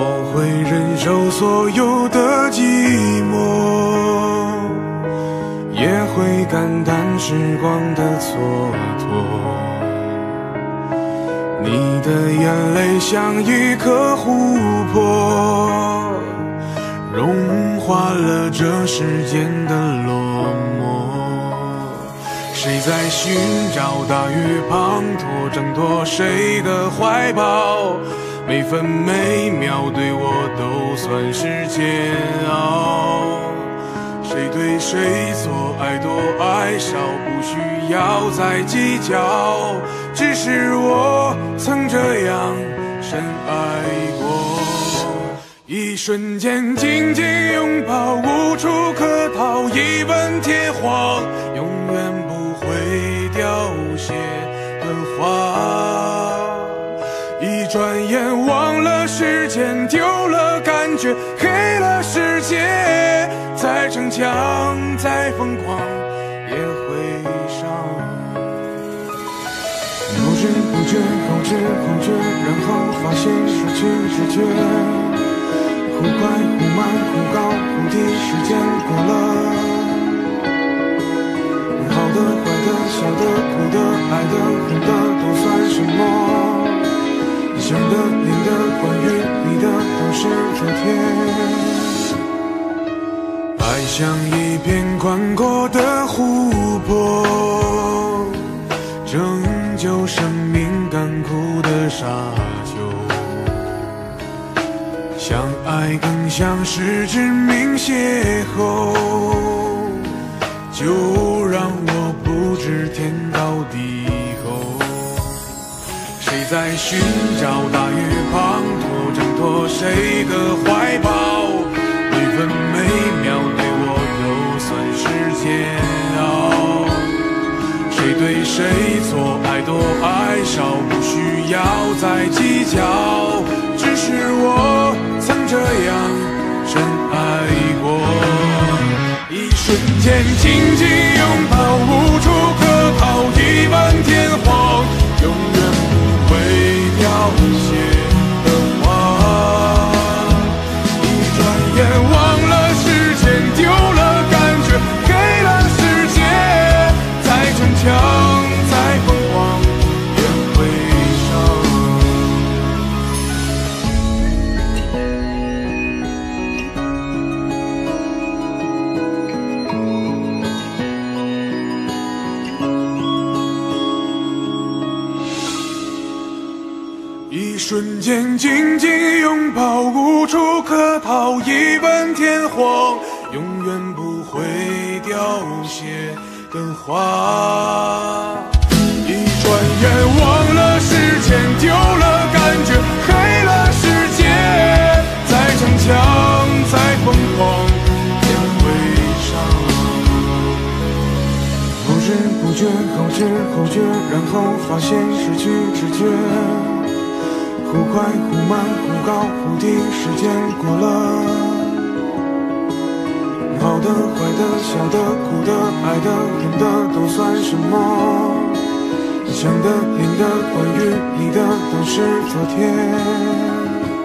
我会忍受所有的寂寞，也会感叹时光的蹉跎。你的眼泪像一颗琥珀，融化了这世间的落寞。谁在寻找大雨滂沱，挣脱谁的怀抱？每分每秒对我都算是煎熬。谁对谁错，爱多爱少，不需要再计较。只是我曾这样深爱过，一瞬间紧紧拥抱，无处可逃，一吻天荒，永远不会凋谢的花。一转眼忘了时间，丢了感觉，黑了世界。再逞强，再疯狂，也会伤。不知不觉，后知后觉，然后发现失去知觉。忽快忽慢，忽高忽低，时间过了。好的坏的笑的哭的爱的恨的都算什么？想的念的关于你的都是昨天。爱像一片宽阔的湖泊，拯救生命干枯的沙丘。相爱更像是致命邂逅，就让我不知天高地厚。谁在寻找大雨滂沱，挣脱谁的怀抱？每分每秒对我都算是煎熬。谁对谁错，爱多爱少，不需要再计较。只是我曾这样深爱过，一瞬间紧紧拥抱，无处可逃，一吻天荒，永远不会凋谢的花。一转眼忘了时间，丢了感觉，黑了世界。再逞强，再疯狂，也会伤。一瞬间紧紧拥抱，无处可逃，一吻天荒，永远不会凋谢的花。一转眼忘了时间，丢了感觉，黑了世界。再逞强，再疯狂，也会伤。不知不觉，后知后觉，然后发现失去知觉。忽快忽慢，忽高忽低，时间过了。好的坏的笑的哭的爱的恨的都算什么？想的念的关于你的都是昨天。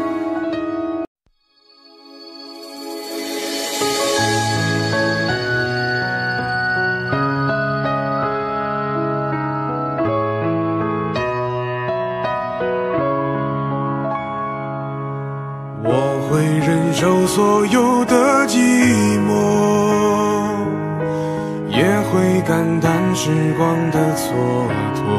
我会忍受所有的寂寞，也会感叹时光的蹉跎。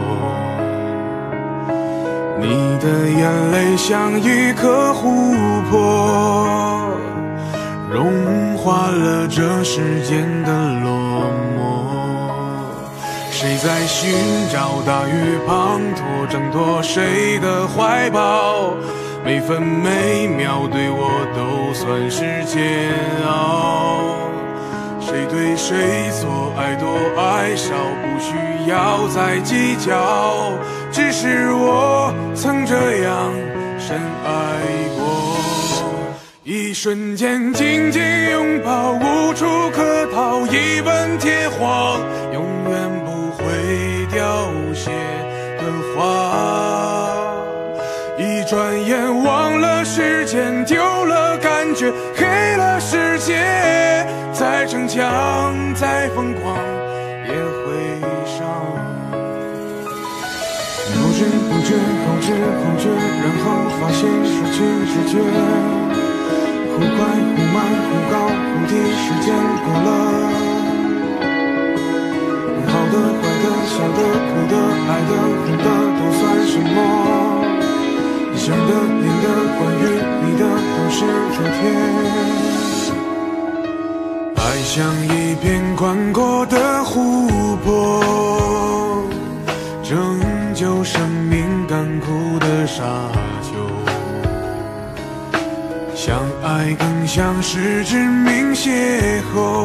你的眼泪像一颗琥珀，融化了这世间的落寞。谁在寻找大雨滂沱，挣脱谁的怀抱？每分每秒对我都算是煎熬。谁对谁错，爱多爱少，不需要再计较。只是我曾这样深爱过，一瞬间紧紧拥抱，无处可逃，一吻天荒，永远不会凋谢的花。一转眼忘了时间，丢了感觉，黑了世界。再逞强，再疯狂，也会伤。不知不觉，后知后觉，然后发现失去知觉。忽快忽慢，忽高忽低，时间过了。好的坏的笑的哭的爱的恨的都算什么？想的念的关于你的都是昨天。爱像一片宽阔的湖泊，拯救生命干枯的沙丘。相爱更像是致命邂逅，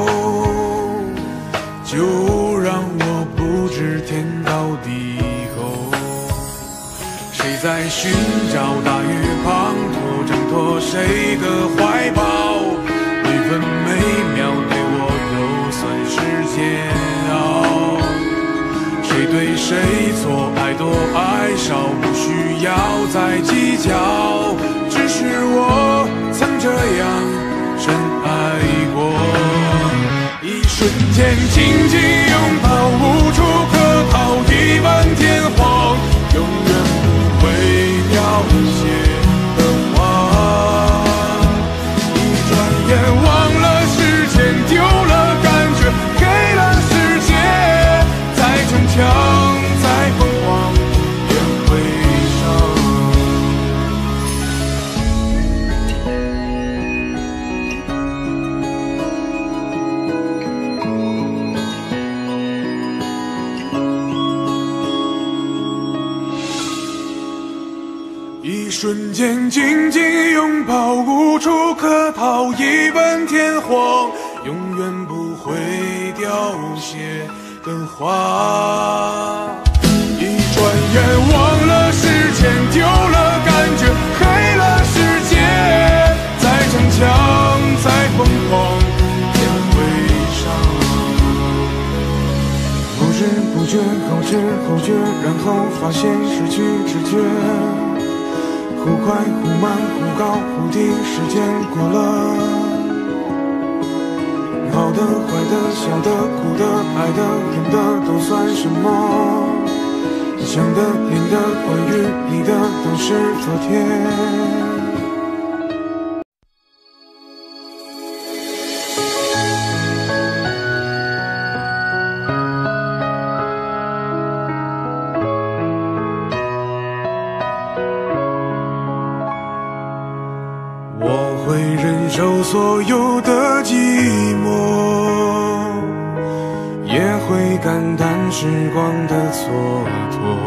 就让我不知天高地厚。谁在寻找大雨滂沱，挣脱谁的怀抱？每分每秒对我都算是煎熬。谁对谁错，爱多爱少，不需要再计较。只是我曾这样深爱过。一瞬间紧紧拥抱，无处可逃，一吻天荒，永远不会凋谢的花。一转眼忘了时间，丢了感觉，黑了世界。再逞强，再疯狂，也会伤。一瞬间紧紧拥抱，无处可逃，一吻天荒，永远不会凋谢的花。一转眼忘了时间，丢了感觉，黑了世界。再逞强，再疯狂，也会伤。不知不觉，后知后觉，然后发现失去知觉。忽快忽慢，忽高忽低，时间过了。好的坏的笑的哭的爱的恨的都算什么？想的念的关于你的都是昨天。我会忍受所有的寂寞，也会感叹时光的蹉跎。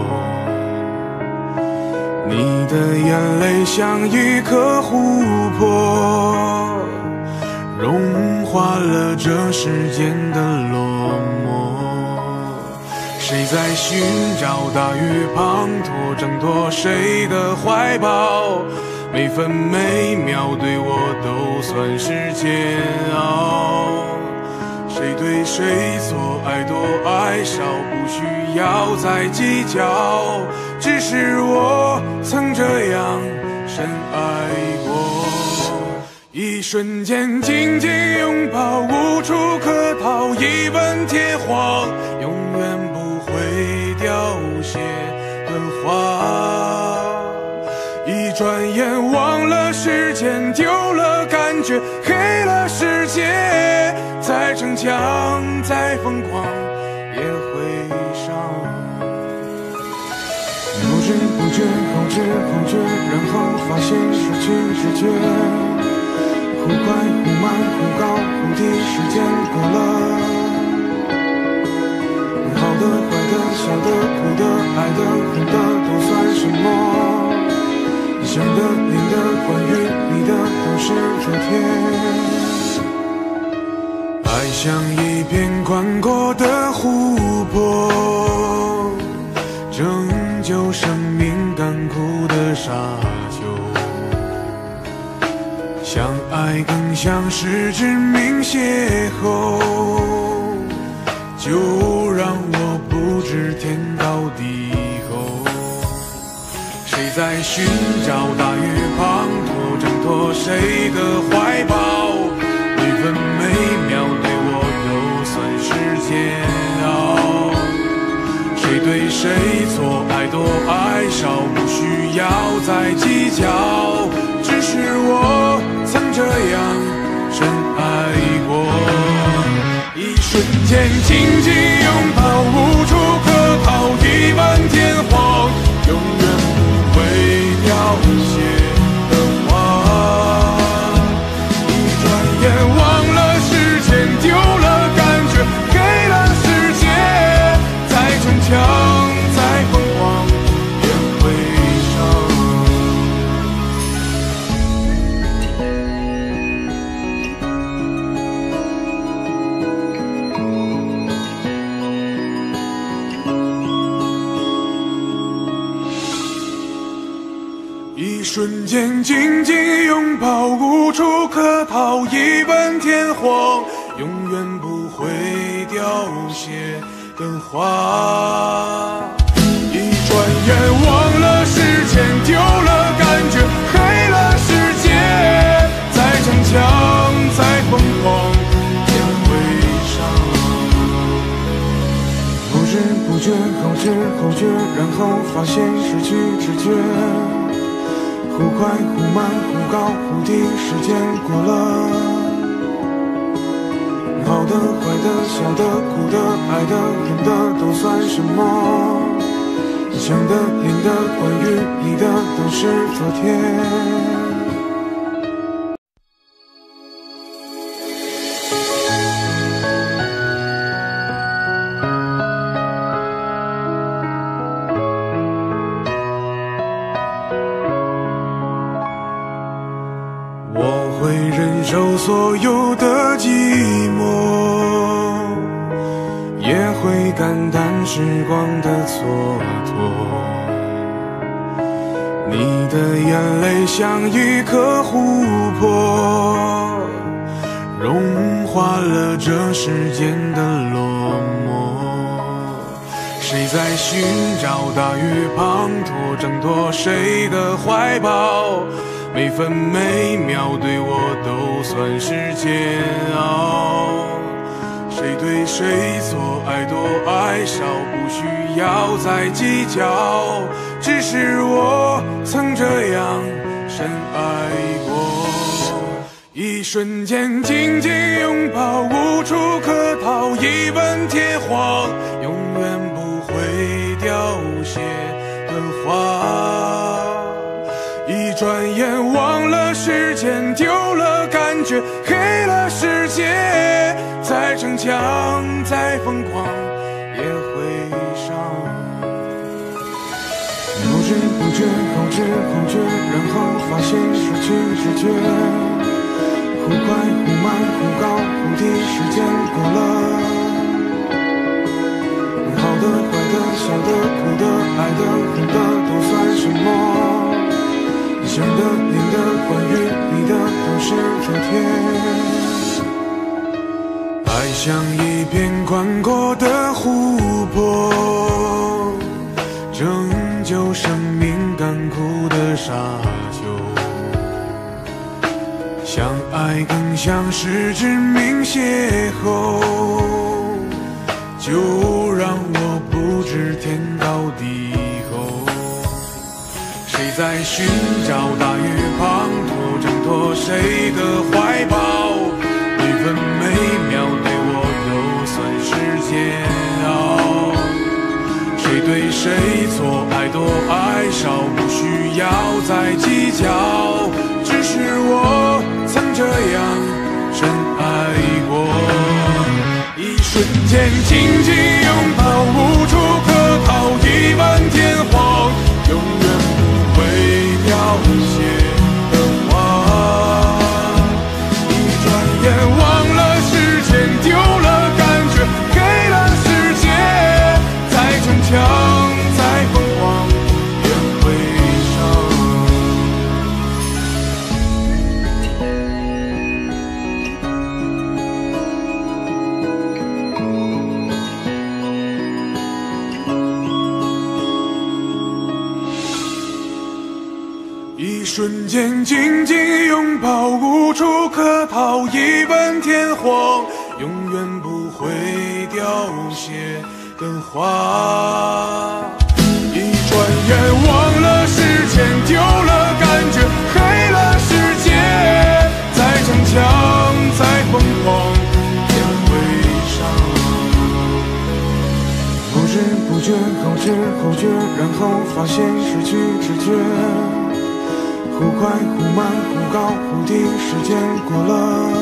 你的眼泪像一颗湖泊，融化了这世间的落寞。谁在寻找大雨滂沱，挣脱谁的怀抱？每分每秒对我都算是煎熬。谁对谁错，爱多爱少，不需要再计较。只是我曾这样深爱过。一瞬间紧紧拥抱，无处可逃，一吻天荒，永远不会凋谢的花。一转眼忘了时间，丢了感觉，黑了世界。再逞强，再疯狂，也会伤。不知不觉，后知后觉，然后发现失去知觉。忽快忽慢，忽高忽低，时间过了。好的坏的笑的哭的爱的恨的都算什么？想的念的关于你的都是昨天。爱像一片宽阔的湖泊，拯救生命干枯的沙丘。相爱更像是致命邂逅，就让我不知天高地厚。谁在寻找大雨滂沱， 谁的怀抱，每分每秒对我都算是煎熬。谁对谁错，爱多爱少，不需要再计较，只是我曾这样深爱过。一瞬间紧紧拥抱，无处可逃，一吻天荒，永远不会凋谢的花。一转眼忘了时间，丢了感觉，给了世界，再逞强再疯狂也会伤。一瞬间紧紧拥抱，无处可逃，一吻天荒，永远不会凋谢的花。一转眼忘了时间，丢了感觉，黑了世界，再逞强再疯狂也会伤。不知不觉，后知后觉，然后发现失去知觉，忽快忽慢，忽高忽低，时间过了，好的坏的笑的哭的爱的恨的都算什么，想的念的关于你的都是昨天。我会忍受所有的寂寞，也会感叹时光的蹉跎。你的眼泪像一颗琥珀，融化了这世间的落寞。谁在寻找大雨滂沱，挣脱谁的怀抱？每分每秒对我都算是煎熬。谁对谁错，爱多爱少，不需要再计较，只是我曾这样深爱过。一瞬间紧紧拥抱，无处可逃，一吻天荒，永远不会凋谢的花。一转眼忘了时间，丢了感觉，黑了世界，再逞强再疯狂也会伤。不知不觉，后知后觉，然后发现失去知觉，忽快忽慢，忽高忽低，时间过了，好的坏的笑的哭的爱的恨的都算什么，想的念的关于你的都是昨天。爱像一片宽阔的湖泊，拯救生命干枯的沙丘。相爱更像是致命邂逅，就让我不知天高地厚。谁在寻找大雨滂沱，挣脱谁的怀抱？每分每秒对我都算是煎熬。谁对谁错，爱多爱少，不需要再计较，只是我曾这样深爱过。一瞬间紧紧拥抱，无处可逃，一吻天荒，永远不会凋谢的花。一转眼忘了时间，丢了感觉，给了世界，再逞强再疯狂也会伤。一瞬间紧紧拥抱， 谢的话。一转眼忘了时间，丢了感觉，黑了世界，再逞强，再疯狂，也会伤。不知不觉，后知后觉，然后发现失去知觉。忽快忽慢，忽高忽低，时间过了。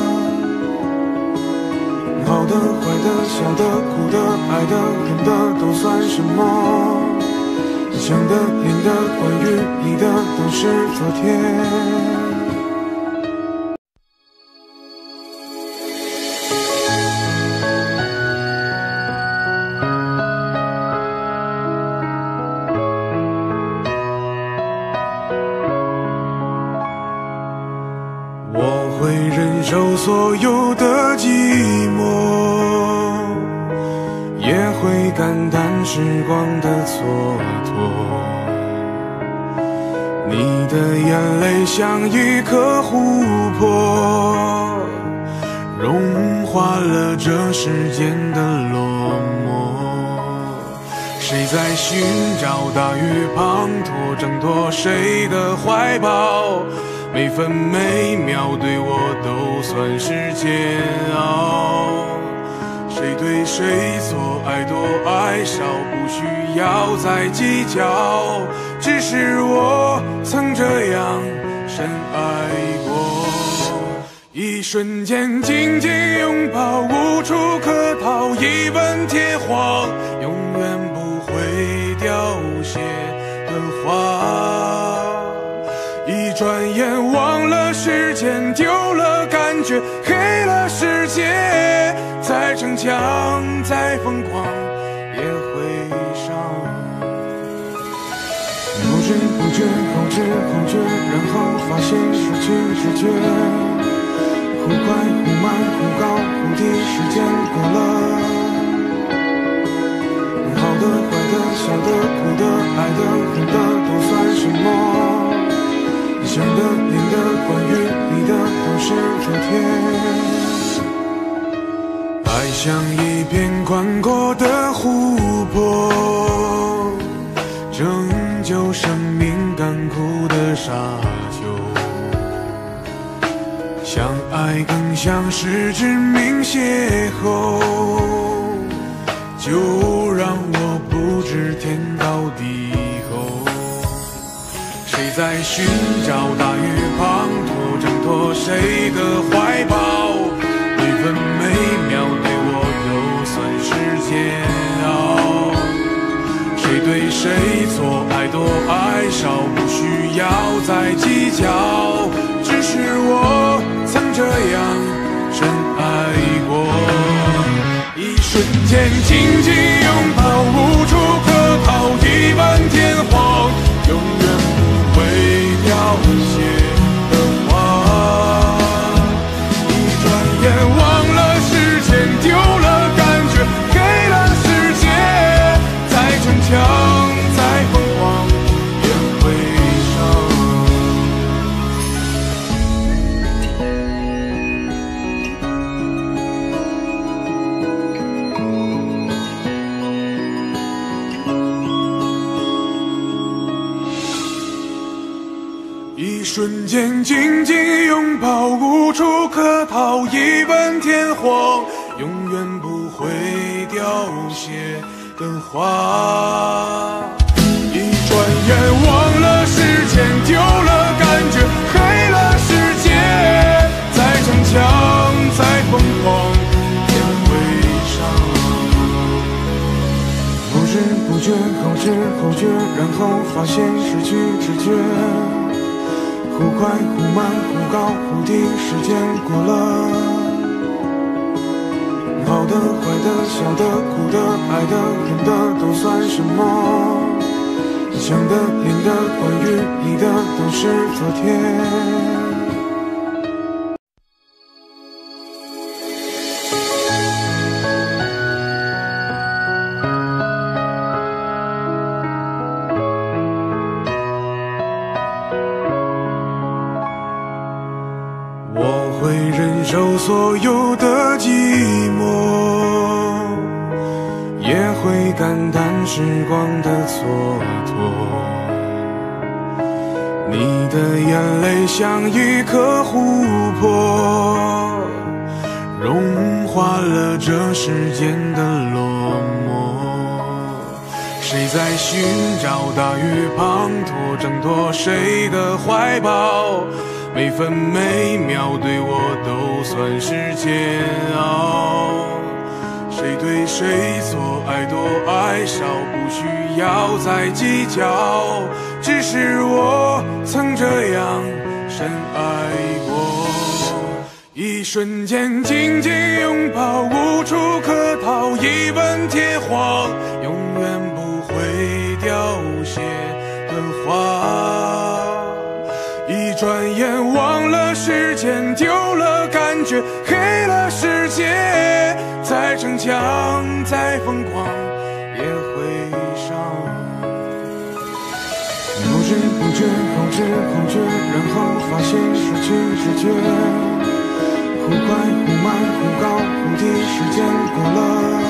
好的、坏的、笑的、哭的、爱的、恨的，都算什么？想的、念的、关于你的，都是昨天。我会忍受所有的寂寞，也会感叹时光的蹉跎。你的眼泪像一颗琥珀，融化了这世间的落寞。谁在寻找大雨滂沱，挣脱谁的怀抱？每分每秒对我都算是煎熬。谁对谁错，爱多爱少，不需要再计较。只是我曾这样深爱过，一瞬间紧紧拥抱，无处可逃，一吻天荒，永远不会凋谢的花。一转眼忘了时间，丢了感觉，黑了世界，再逞强，再疯狂，也会伤。不知不觉，后知后觉，然后发现失去知觉。忽快忽慢，忽高忽低，时间过了。好的、坏的、笑的、哭的、爱的、恨的，都算什么？想的、念的、关于你的，都是昨天。爱像一片宽阔的湖泊，拯救生命干枯的沙丘。相爱更像是致命邂逅，就让我不知天高地厚。谁在寻找大雨滂沱，挣脱谁的怀抱？每分每秒对我都算是煎熬。谁对谁错，爱多爱少，不需要再计较。只是我曾这样深爱过，一瞬间紧紧拥抱，无处可逃，一吻天荒，永远不会凋谢的花。一转眼忘了时间，丢了感觉，黑了世界，再逞强，再疯狂，也会伤。一瞬间紧紧拥抱，无处可逃，一吻天荒，永远不会凋谢的花。一转眼忘了时间，丢了感觉，黑了世界，再逞强，再疯狂，也会伤。不知不觉，后知后觉，然后发现失去知觉。忽快忽慢，忽高忽低，时间过了。好的、坏的、笑的、哭的、爱的、恨的，都算什么？想的、念的、关于你的，都是昨天。我会忍受所有的寂寞， 感叹时光的蹉跎。你的眼泪像一颗琥珀，融化了这世间的落寞。谁在寻找大雨滂沱，挣脱谁的怀抱？每分每秒对我都算是煎熬。谁对谁错，爱多爱少，不需要再计较。只是我曾这样深爱过，一瞬间紧紧拥抱，无处可逃，义愤填膺，永远不会凋谢的花。一转眼忘了时间，丢了感觉，黑了世界。再逞强，再疯狂，也会伤。不知不觉，后知后觉，然后发现失去知觉。忽快忽慢，忽高忽低，时间过了。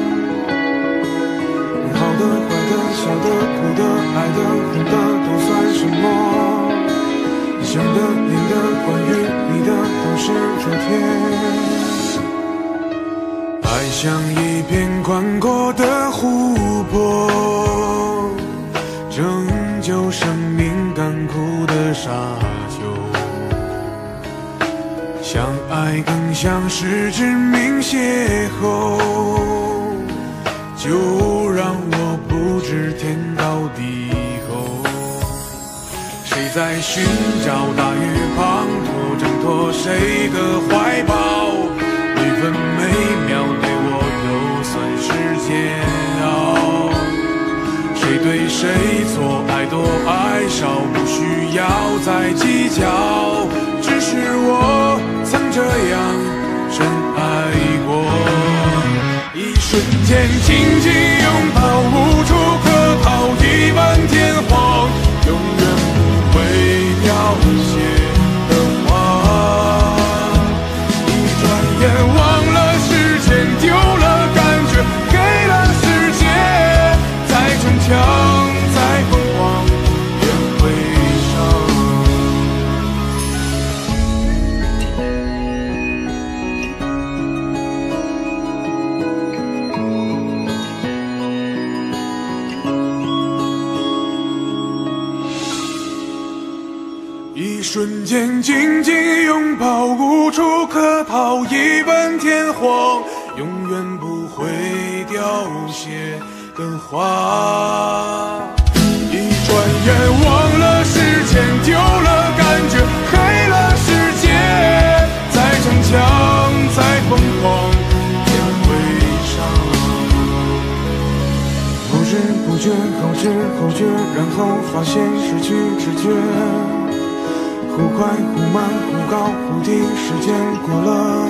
好的坏的，笑的哭的，爱的恨的，都算什么？想的念的，关于你的，都是昨天。爱像一片宽阔的湖泊，拯救生命干枯的沙丘。相爱更像是致命邂逅，就让我不知天高地厚。谁在寻找大雨滂沱，挣脱谁的怀抱？每分每秒对我都算是煎熬。谁对谁错，爱多爱少，不需要再计较。只是我曾这样深爱过，一瞬间紧紧拥抱，无处可逃，义愤填膺，永远不会凋谢的花。一转眼忘了时间，丢了感觉，给了世界。再逞强，再疯狂，也会伤。一瞬间紧紧拥抱，无处可逃，义愤填膺，永远不会凋谢的花。一转眼忘了时间，丢了感觉，黑了世界。再逞强，再疯狂，也会伤。不知不觉，后知后觉，然后发现失去知觉。忽快忽慢，忽高忽低，时间过了。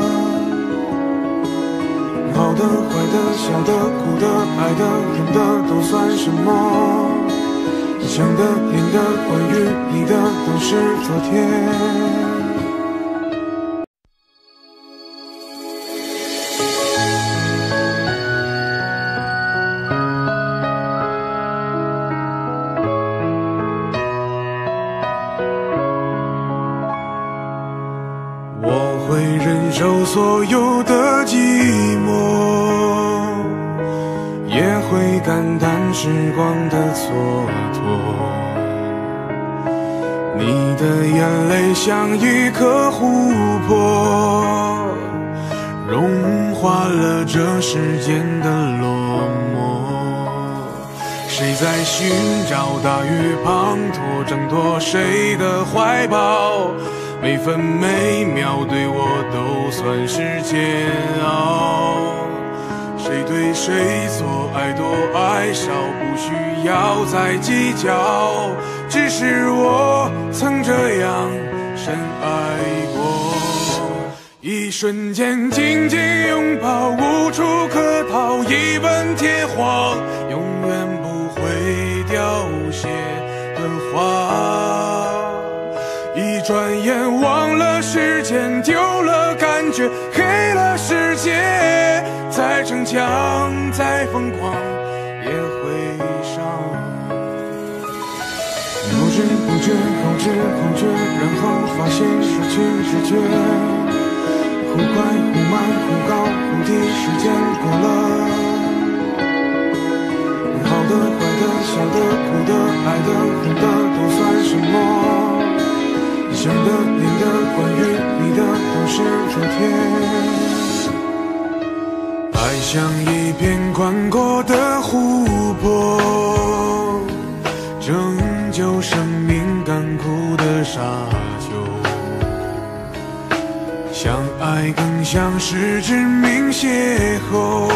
好的坏的，笑的哭的，爱的恨的，都算什么？想的念的，关于你的，都是昨天。我会忍受所有的寂寞，也会感叹时光的蹉跎。你的眼泪像一颗琥珀，融化了这世间的落寞。谁在寻找大雨滂沱，挣脱谁的怀抱？每分每秒对我都算是煎熬。谁对谁错，爱多爱少，不需要再计较。只是我曾这样深爱过，一瞬间紧紧拥抱，无处可逃，义愤填膺，永远不会凋谢的花。一转眼忘了时间，丢了感觉，黑了世界。再逞强，再疯狂， 也会伤。不知不觉，后知后觉，然后发现失去知觉。忽快忽慢，忽高忽低，时间过了。好的坏的笑的哭的爱的恨的都算什么？想的念的关于你的都是昨天。爱像一片宽阔的湖泊，拯救生命干枯的沙丘。相爱更像是致命邂逅，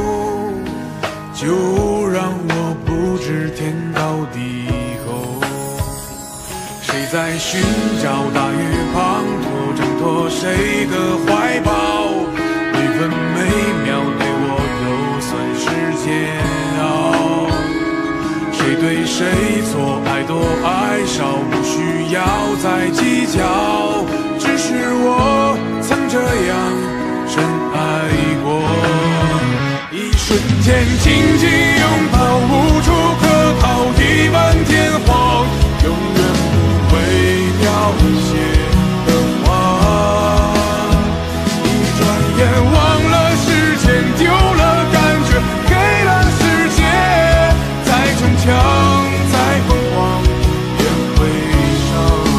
就让我不知天高地厚。谁在寻找大雨滂沱，挣脱谁的怀抱？每分每秒对我都算是煎熬。谁对谁错，爱多爱少，不需要再计较。只是我曾这样深爱过。一瞬间紧紧拥抱，无处可逃，一吻天荒，永远不会凋谢的花。一转眼忘了时间，丢了感觉，给了世界，再逞强再疯狂也会伤。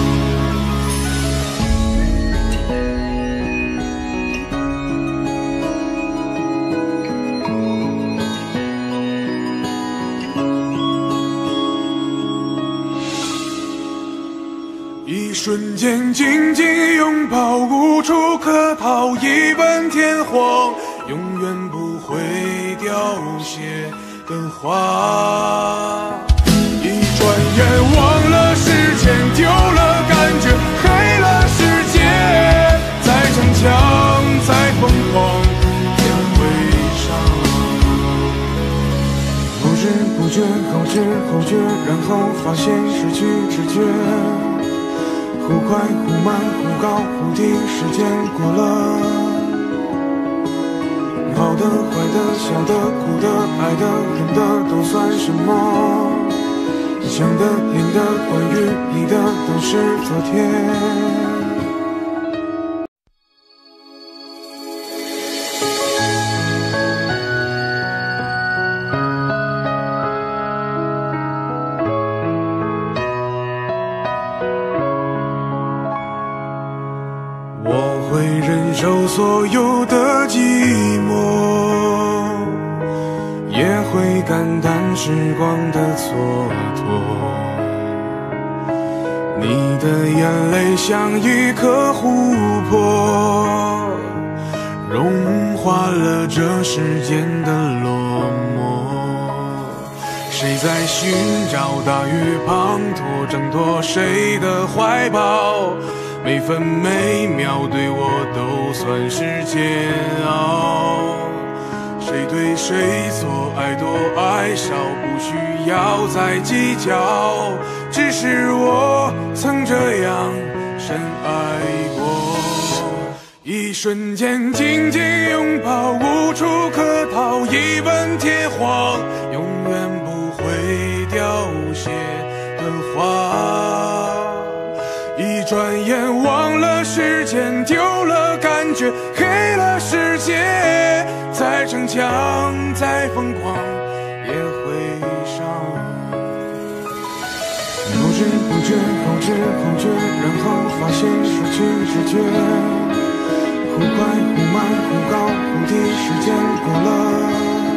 一瞬间紧紧拥抱，无处可逃，一吻天荒，永远不会凋谢的花。一转眼忘了时间，丢了感觉，黑了世界，再逞强再疯狂也会伤。不知不觉，后知后觉，然后发现失去知觉。忽快忽慢，忽高忽低，时间过了。好的坏的笑的哭的爱的恨的都算什么？想的念的关于你的都是昨天。我会忍受所有的寂寞，也会感叹时光的蹉跎。你的眼泪像一颗湖泊，融化了这世间的落寞。谁在寻找大雨滂沱，挣脱谁的怀抱？每分每秒对我都算是煎熬。谁对谁错，爱多爱少，不需要再计较。只是我曾这样深爱过。一瞬间紧紧拥抱，无处可逃，一吻天荒，永远不会凋谢的花。一转眼忘了时间，丢了感觉，黑了世界，再逞强再疯狂也会伤。不知不觉，后知后觉，然后发现失去知觉。忽快忽慢，忽高忽低，时间过了。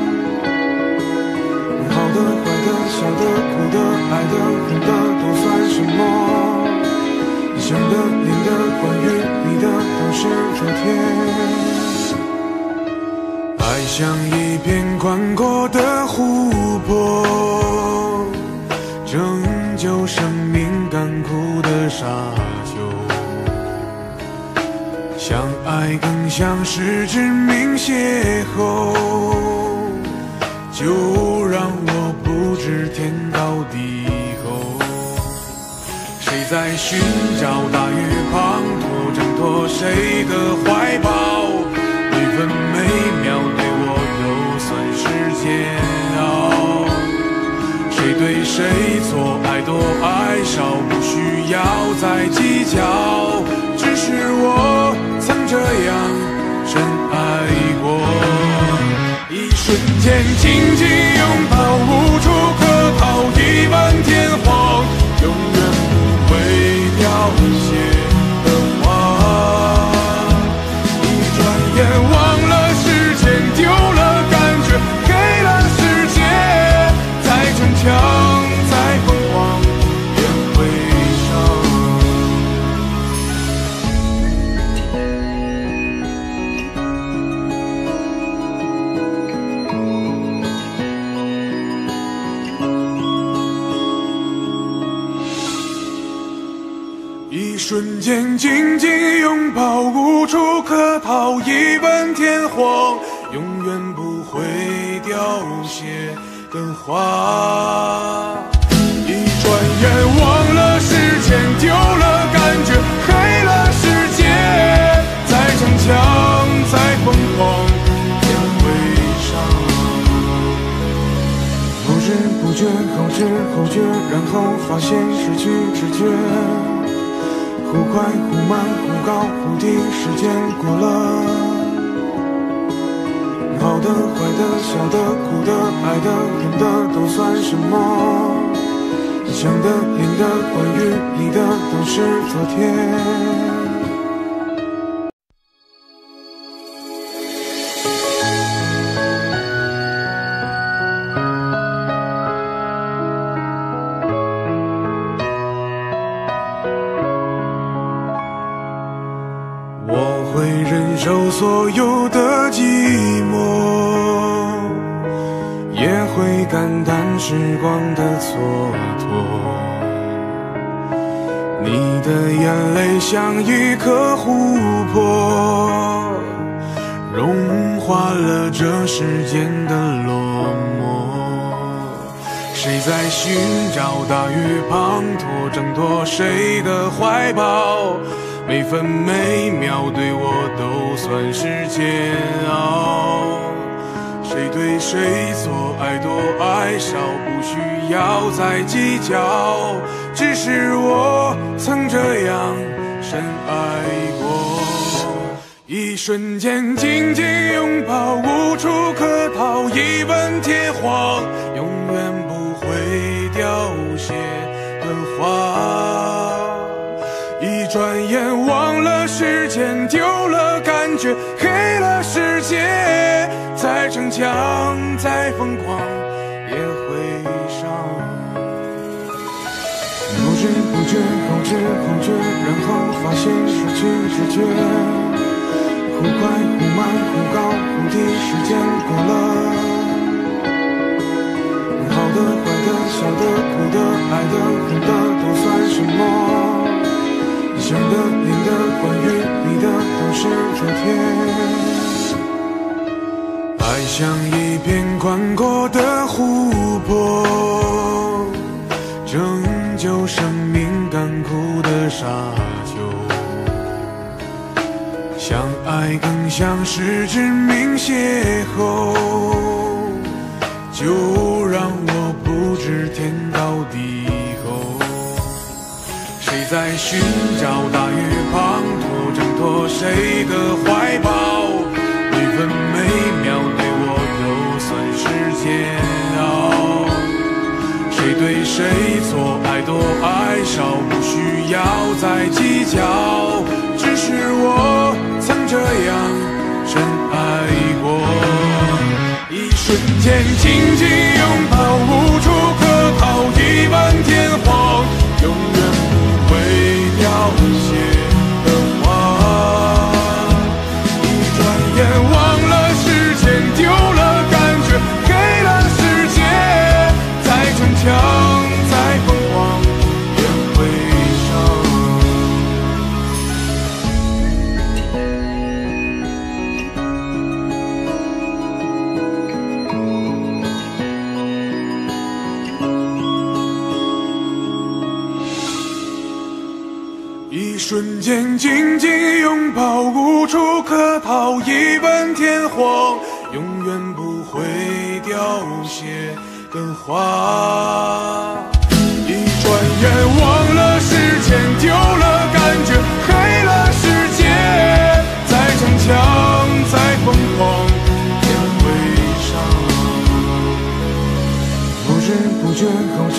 好的坏的笑的哭的爱的恨的都算什么？想的念的关于你的都是昨天。爱像一片宽阔的湖泊，拯救生命干枯的沙丘。相爱更像是致命邂逅，就让我不知天高地厚。谁在寻找大雨滂沱，挣脱谁的怀抱？每分每秒对我都算是煎熬。 爱多爱少不需要再计较，只是我曾这样深爱过。一瞬间紧紧拥抱，无处可逃，一吻天荒，永远不会凋谢的花。一转眼忘了时间，丢了感觉，给了世界，再逞强再疯狂也会伤。一瞬间紧紧拥抱，无处可逃，一吻天荒，永远不会凋谢的花。一转眼忘了时间，丢了感觉，黑了世界，再逞强再疯狂也会伤。不知不觉后知后觉，然后发现失去知觉，忽快忽慢，忽高忽低，时间过了，好的坏的笑的哭的爱的恨的都算什么，想的念的关于你的都是昨天。我会忍受所有的寂寞，也会感叹时光的蹉跎。你的眼泪像一颗琥珀，融化了这世间的落寞。谁在寻找大雨滂沱，挣脱谁的怀抱？每分每秒对我都算是煎熬。谁对谁错，爱多爱少不需要再计较，只是我曾这样深爱过。一瞬间紧紧拥抱，无处可逃，一吻天荒，永远不会凋谢的花。一转眼忘了时间，丢了感觉，黑了世界，再逞强再疯狂也会伤。不知不觉后知后觉，然后发现失去知觉，忽快忽慢，忽高忽低，时间过了，好的坏的笑的哭的爱的恨的都算什么，想的念的关于你的都是昨天。爱像一片宽阔的湖泊，拯救生命干枯的沙丘。相爱更像是致命邂逅，就让我不知天高地厚。谁在寻找大雨滂沱，挣脱谁的怀抱？每分每秒对我都算是煎熬。谁对谁错，爱多爱少不需要再计较，只是我曾这样深爱过。一瞬间紧紧拥抱，无处可逃，一吻天荒，永远不会凋谢的花。一转眼忘了时间，丢了感觉，给了世界，再逞强再疯狂也会伤。一瞬间紧紧拥抱，无处可逃，一吻天荒，永远不会凋谢的花。一转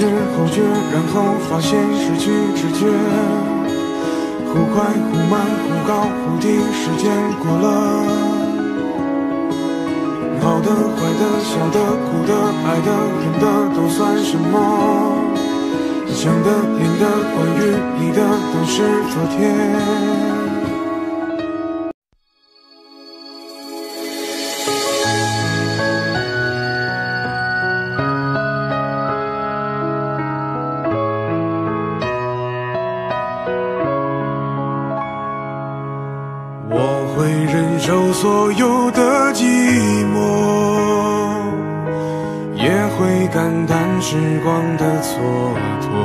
知后觉，然后发现失去知觉。忽快忽慢，忽高忽低，时间过了。好的、坏的、笑的、哭的、爱的、恨的，都算什么？想的、演的、关于你的，都是昨天。我会忍受所有的寂寞，也会感叹时光的蹉跎。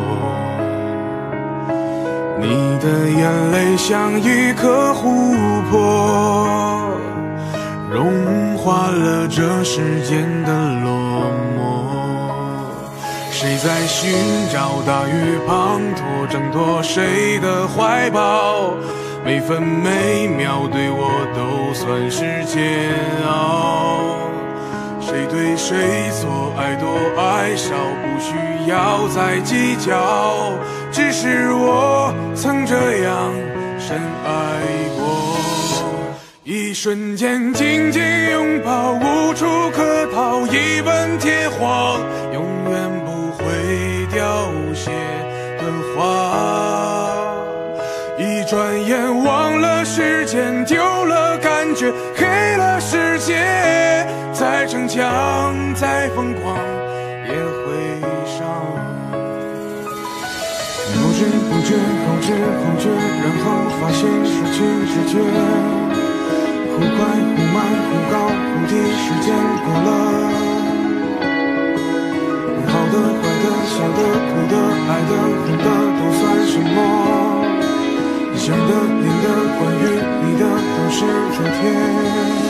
你的眼泪像一颗琥珀，融化了这世间的落寞。谁在寻找大雨滂沱，挣脱谁的怀抱？每分每秒对我都算是煎熬。谁对谁错，爱多爱少，不需要再计较。只是我曾这样深爱过，一瞬间紧紧拥抱，无处可逃，一吻天荒，永远不会凋谢的花。一转眼忘了时间，丢了感觉，黑了世界。再逞强，再疯狂，也会伤。不知不觉，后知后觉，然后发现失去知觉。忽快忽慢，忽高忽低，时间过了。好的、坏的、笑的、哭的、爱的、恨的，都算什么？想的、念的、关于你的，都是昨天。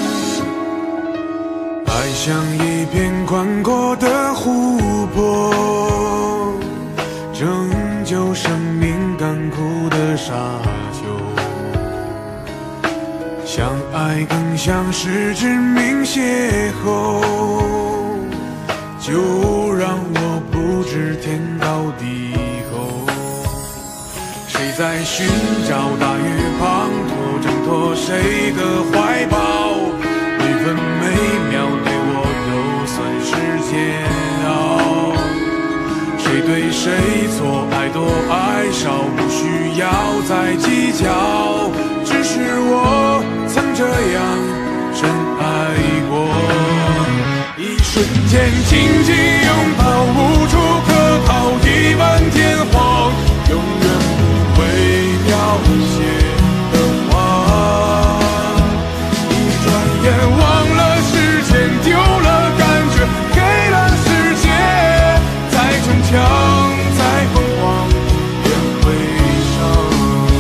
爱像一片宽阔的湖泊，拯救生命干枯的沙丘。相爱更像是致命邂逅，就让我不知天高地厚。谁在寻找大雨滂沱，挣脱谁的怀抱？每分每秒对我都算是煎熬。谁对谁错，爱多爱少，不需要再计较。只是我曾这样深爱过，一瞬间紧紧拥抱，无处可逃，一吻天荒，永远不会凋谢的花。一转眼忘了时间，丢了感觉，给了世界。再逞强，再疯狂，也会伤。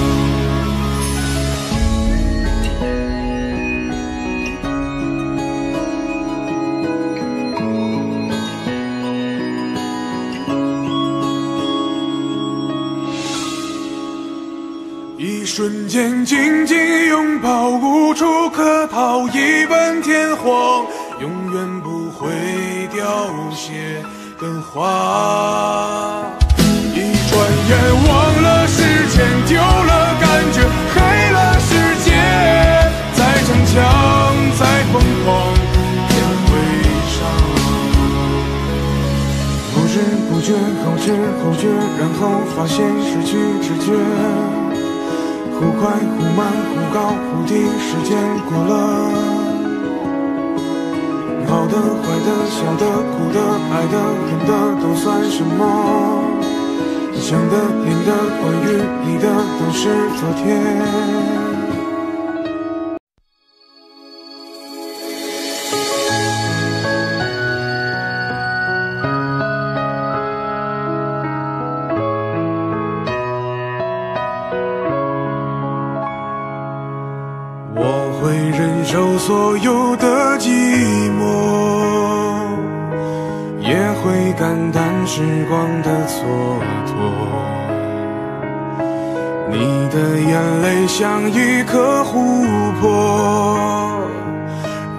一瞬间紧紧拥抱，无处可逃，一吻天荒，永远不会凋谢的花。一转眼忘了时间，丢了感觉，黑了世界。再逞强，再疯狂，也会伤。不知不觉，后知后觉，然后发现失去知觉。忽快忽慢，忽高忽低，时间过了。好的、坏的、笑的、哭的、爱的、恨的，都算什么？想的、念的、关于你的，都是昨天。我会忍受所有的寂寞，也会感叹时光的蹉跎。你的眼泪像一颗琥珀，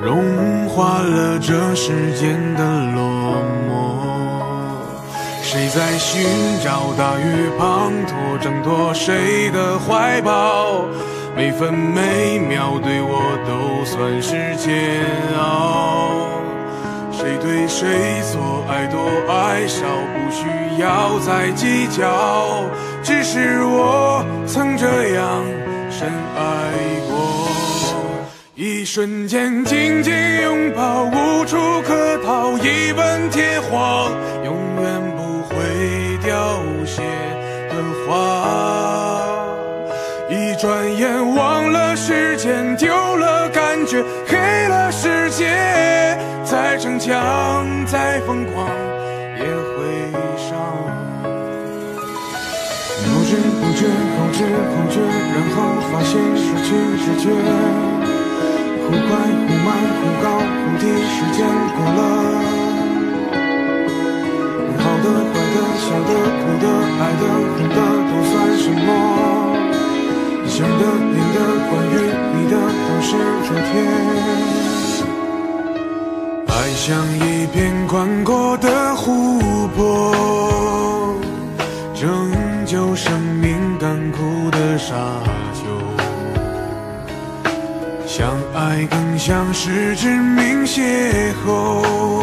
融化了这世间的落寞。谁在寻找大雨滂沱，挣脱谁的怀抱？每分每秒对我都算是煎熬。谁对谁错，爱多爱少，不需要再计较。只是我曾这样深爱过，一瞬间紧紧拥抱，无处可逃，一吻天荒，永远不会凋谢的花。一转眼忘了时间，丢了感觉，黑了世界，再逞强再疯狂也会伤。不知不觉后知后觉，然后发现失去知觉，忽快忽慢忽高忽低，时间过了，好的坏的笑的哭的爱的恨的都算什么？想的念的关于你的都是昨天。爱像一片宽阔的湖泊，拯救生命干枯的沙丘。相爱更像是致命邂逅，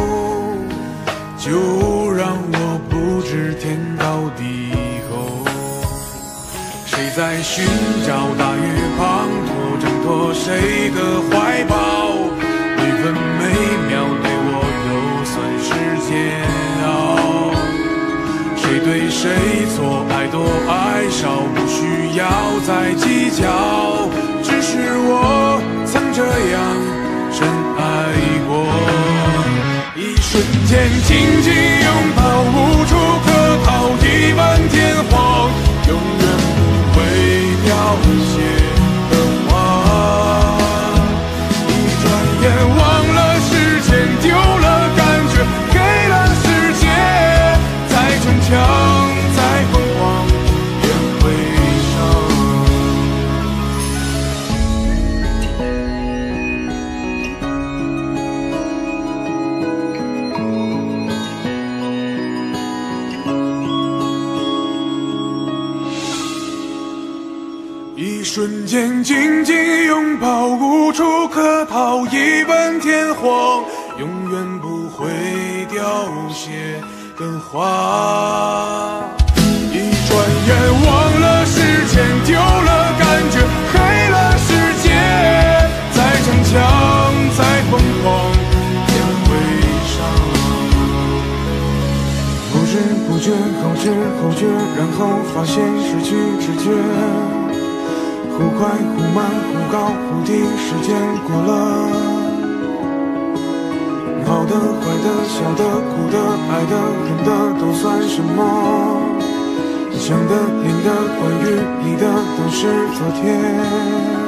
就让我不知天高地厚。谁在寻找大雨滂沱，挣脱谁的怀抱？每分每秒对我都算是煎熬。谁对谁错，爱多爱少，不需要再计较。只是我曾这样深爱过，一瞬间紧紧拥抱，无处可逃，一吻天荒，永远不会凋谢的花。一转眼忘了时间，丢了感觉，给了世界，再逞强再疯狂也会伤。一瞬间紧紧拥抱，无处可逃，一吻天荒，永远不会凋谢的花。一转眼忘了时间，丢了感觉，黑了世界，再逞强再疯狂也会伤。不知不觉后知后觉，然后发现失去知觉，忽快忽慢忽高忽低，时间过了，好的坏的笑的哭的爱的恨的都算什么？想的念的关于你的都是昨天。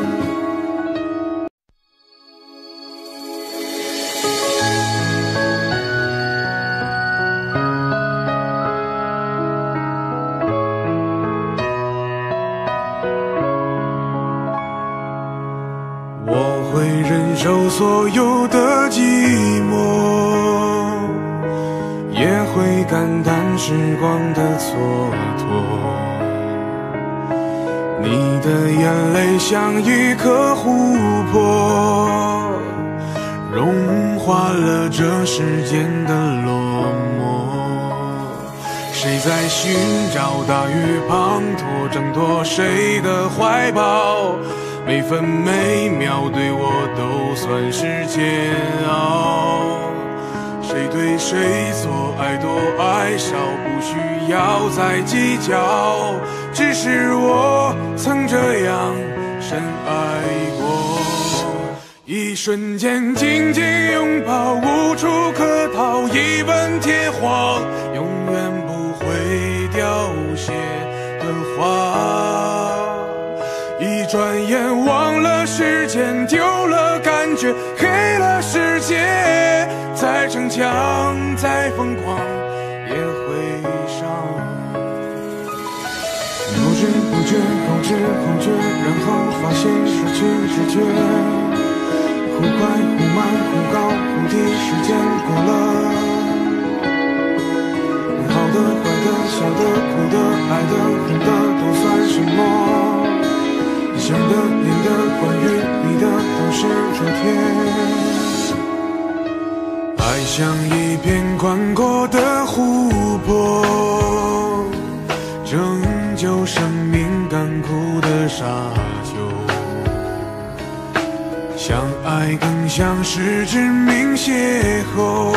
我会忍受所有的寂寞，也会感叹时光的蹉跎。你的眼泪像一颗湖泊，融化了这世间的落寞。谁在寻找大雨滂沱，挣脱谁的怀抱？每分每秒对我都算是煎熬。谁对谁错，爱多爱少，不需要再计较。只是我曾这样深爱过，一瞬间紧紧拥抱，无处可逃，一吻天荒，永远不会凋谢的花。一转眼忘了时间，丢了感觉，黑了世界，再逞强再疯狂也会伤。不知不觉后知后觉，然后发现失去知觉，忽快忽慢忽高忽低，时间过了，好的坏的像一片宽阔的湖泊，拯救生命干枯的沙丘。相爱更像是致命邂逅，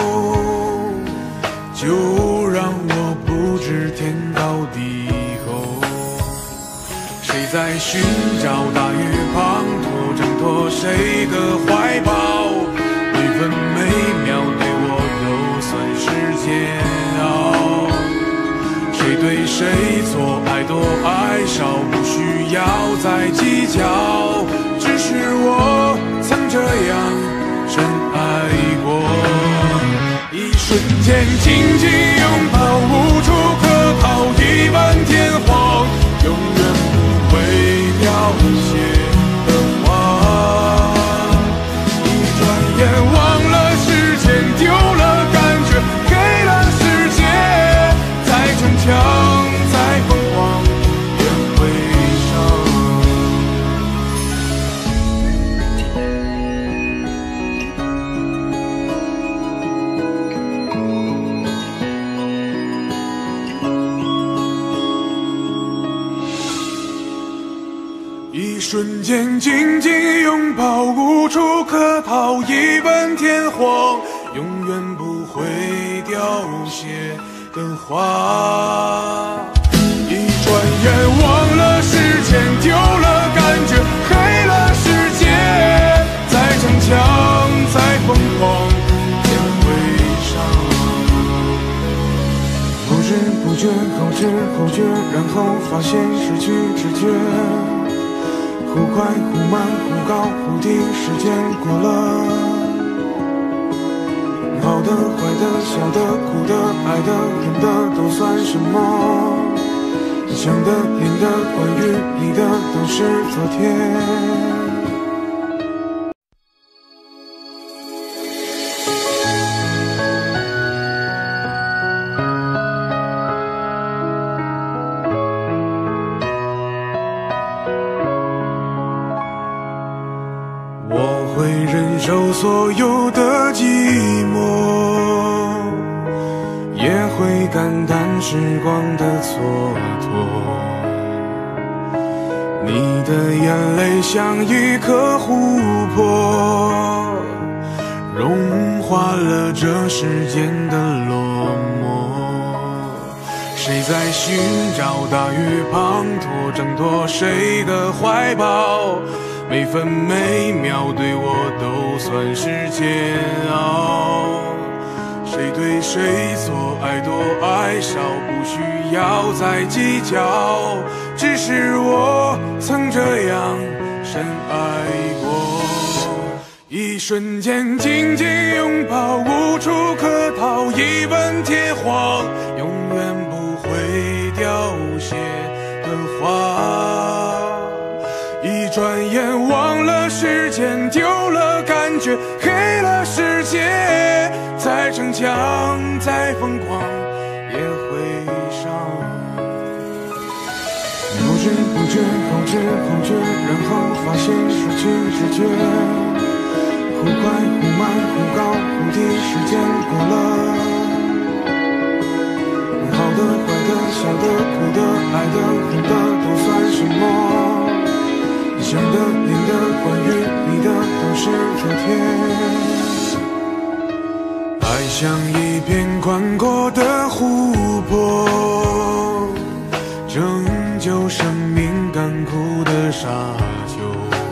就让我不知天高地厚。谁在寻找大雨滂沱，挣脱谁的怀抱？每分每秒对我都算是煎熬。谁对谁错，爱多爱少，不需要再计较。只是我曾这样深爱过，一瞬间紧紧拥抱，无处可逃，一吻天荒，永远不会凋谢的花。一转眼忘了时间，丢了感觉，给了世界，再逞强，再疯狂，也会伤。一瞬间紧紧拥抱，无处可逃，一吻天荒，永远不会凋谢的花。一转眼忘了时间，丢了感觉，黑了世界，再逞强，再疯狂，也会伤。不知不觉，后知后觉，然后发现失去知觉。忽快忽慢，忽高忽低，时间过了。好的坏的笑的哭的爱的恨的都算什么？想的念的关于你的都是昨天。我会忍受所有的寂寞，也会感叹时光的蹉跎。你的眼泪像一颗湖泊，融化了这世间的落寞。谁在寻找大雨滂沱，挣脱谁的怀抱？每分每秒对我都算是煎熬。谁对谁错，爱多爱少，不需要再计较。只是我曾这样深爱过，一瞬间紧紧拥抱，无处可逃，一吻天荒，永远不会凋谢的花。一转眼忘了时间，丢了感觉，黑了世界，再逞强，再疯狂，也会伤。不知不觉，后知后觉，然后发现失去知觉。忽快忽慢，忽高忽低，时间过了。好的坏的笑的哭的爱的恨的都算什么？想的念的关于你的都是昨天。爱像一片宽阔的湖泊，拯救生命干枯的沙丘。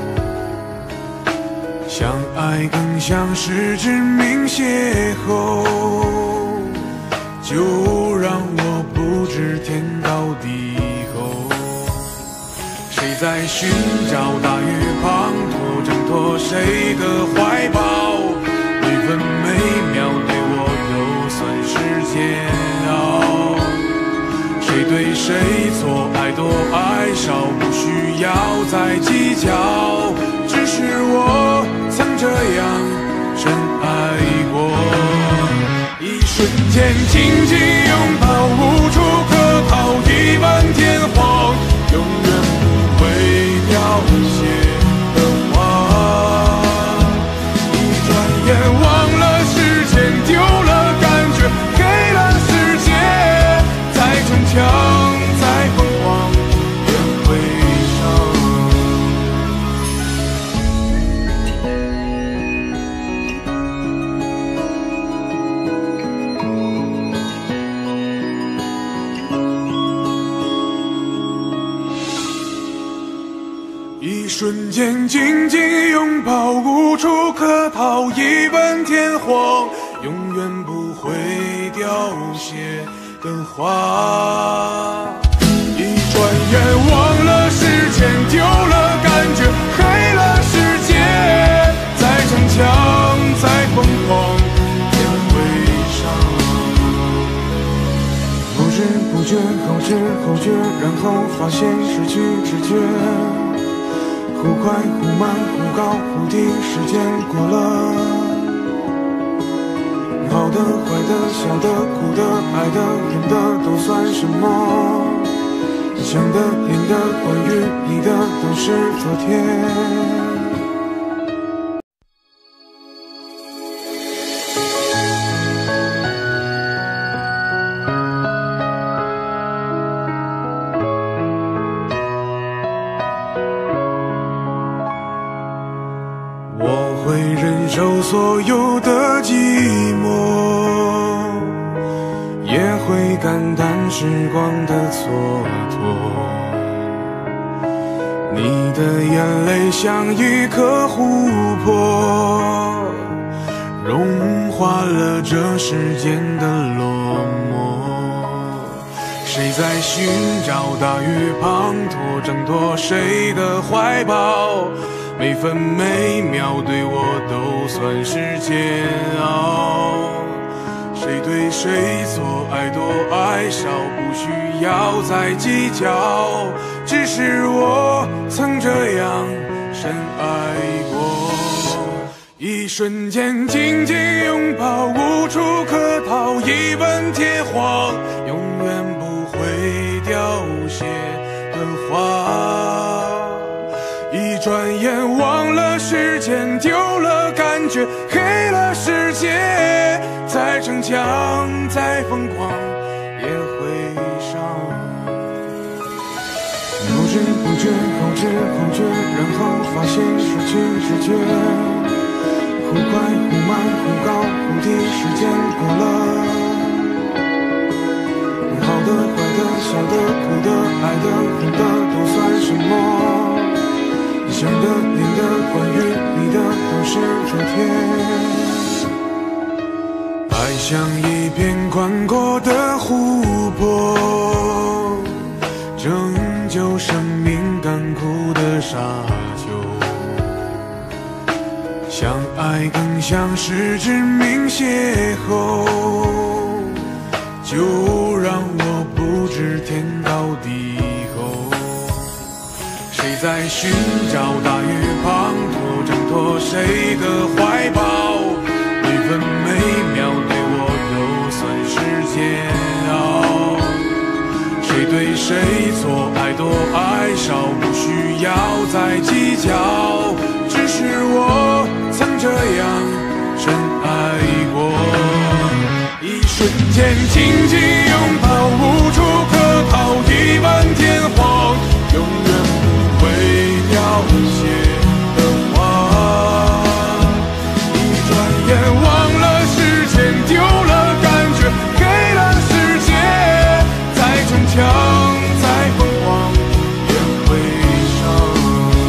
相爱更像是致命邂逅，就让我不知天高地厚。谁在寻找大雨滂沱，挣脱谁的怀抱？每分每秒对我都算是煎熬。谁对谁错，爱多爱少，不需要再计较。只是我曾这样深爱过，一瞬间紧紧拥抱，无处可逃，一吻天荒，永远不会凋谢的花。一转眼忘了时间，丢了瞬间紧紧拥抱，无处可逃，义愤填膺，永远不会凋谢的花。一转眼忘了时间，丢了感觉，黑了世界，在逞强，在疯狂，也会伤。不知不觉，后知后觉，然后发现失去知觉。忽快忽慢，忽高忽低，时间过了。好的坏的笑的哭的爱的恨的都算什么？想的念的关于你的都是昨天。我会忍受所有的寂寞，也会感叹时光的蹉跎。你的眼泪像一颗琥珀，融化了这世间的落寞。谁在寻找大雨滂沱，挣脱谁的怀抱？每分每秒对我都算是煎熬。谁对谁错，爱多爱少，不需要再计较。只是我曾这样深爱过。一瞬间紧紧拥抱，无处可逃，义愤填膺，永远不会凋谢的花。一转眼忘了时间，丢了感觉，黑了世界，再逞强，再疯狂，也会伤。不知不觉，后知后觉，然后发现失去知觉。忽快忽慢，忽高忽低，时间过了。好的坏的笑的哭的爱的恨的都算什么？想的念的关于你的都是昨天。爱像一片宽阔的湖泊，拯救生命干枯的沙丘。相爱更像是致命邂逅，就让我不知天高地厚。谁在寻找大雨滂沱，挣脱谁的怀抱？每分每秒对我都算是煎熬。谁对谁错，爱多爱少，不需要再计较。只是我曾这样深爱过。一瞬间紧紧拥抱，无处可逃，义愤填膺，永远凋谢的花。一转眼忘了时间，丢了感觉，黑了世界，再逞强，再疯狂，也会伤。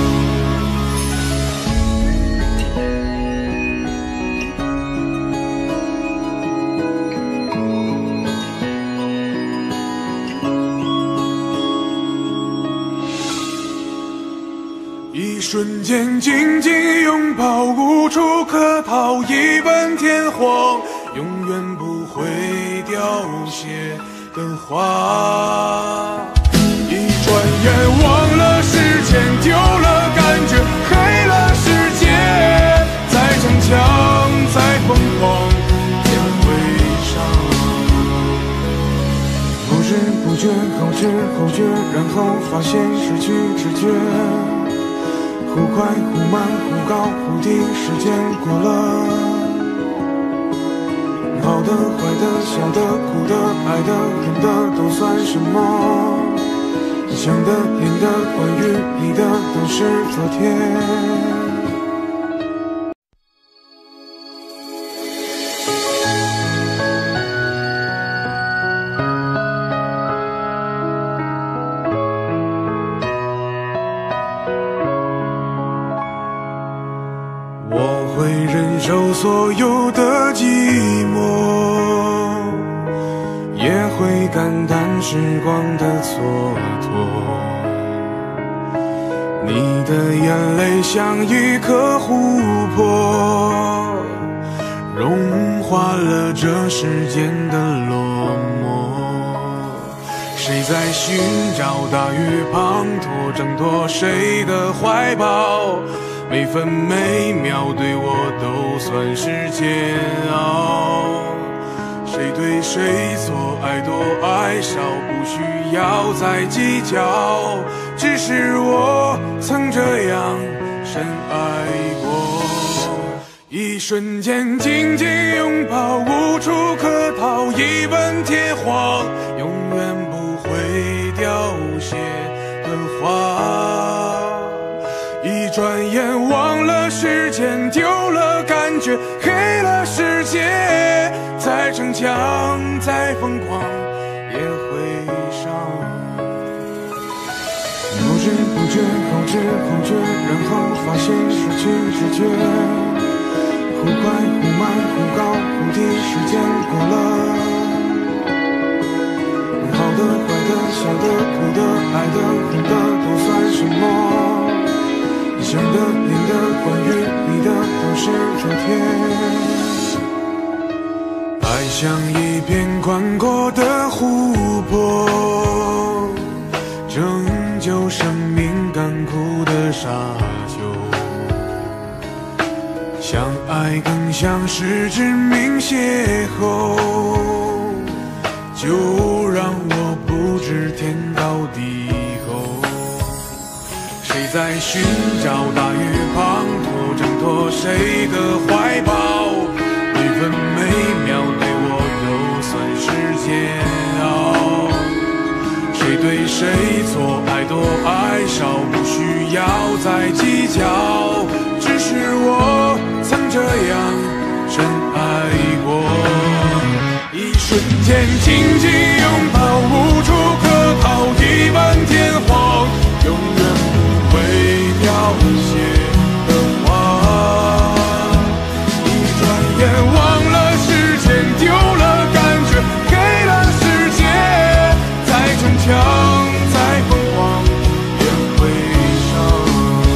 一瞬间紧紧拥抱，无处可逃，义愤填膺，永远不会凋谢的花。一转眼忘了时间，丢了感觉，黑了世界，再逞强，再疯狂，也会伤。不知不觉，后知后觉，然后发现失去知觉。忽快忽慢，忽高忽低，时间过了。好的坏的笑的哭的爱的恨的都算什么？想的念的关于你的都是昨天。 我会忍受所有的寂寞，也会感叹时光的蹉跎。你的眼泪像一颗琥珀，融化了这世间的落寞。谁在寻找大雨滂沱，挣脱谁的怀抱？每分每秒对我都算是煎熬。谁对谁错，爱多爱少，不需要再计较。只是我曾这样深爱过，一瞬间紧紧拥抱，无处可逃，一吻天荒，永远不会凋谢的花。一转眼忘了时间，丢了感觉，黑了世界，再逞强再疯狂也会伤。不知不觉，后知后觉，然后发现失去知觉。忽快忽慢，忽高忽低，时间过了。好的坏的笑的哭的爱的恨的都算什么？想的念的关于你的都是昨天。爱像一片宽阔的湖泊，拯救生命干枯的沙丘。相爱更像是致命邂逅，就让我不知天高地厚。谁在寻找大雨滂沱，挣脱谁的怀抱？每分每秒对我都算是煎熬。谁对谁错，爱多爱少，不需要再计较。只是我曾这样深爱过，一瞬间紧紧拥抱，无处可逃，一吻天荒，永远不会凋谢的花。一转眼忘了时间，丢了感觉，给了世界，再逞强再疯狂也会伤。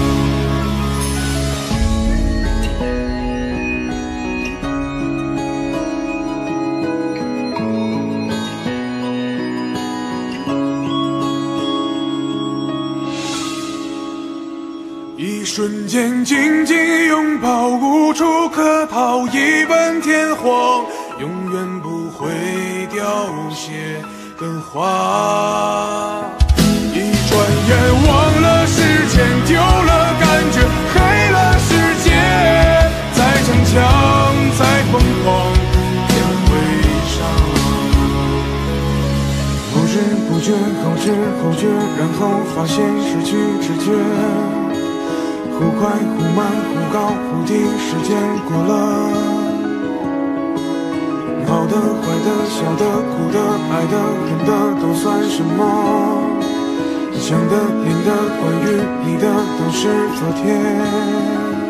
一瞬间紧紧拥抱，无处可逃，一吻天荒，永远不会凋谢的花。一转眼忘了时间，丢了感觉，黑了世界，再逞强再疯狂也会伤。不知不觉，后知后觉，然后发现失去知觉。忽快忽慢，忽高忽低，时间过了。好的坏的笑的哭的爱的恨的都算什么？想的念的关于你的都是昨天。